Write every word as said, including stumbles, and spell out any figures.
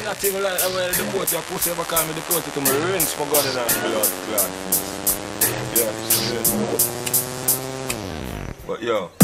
not even like I'm going to deport you. Pussy ever call me deport you to my rinse for God and blood, blood. Yeah, yeah. But yo.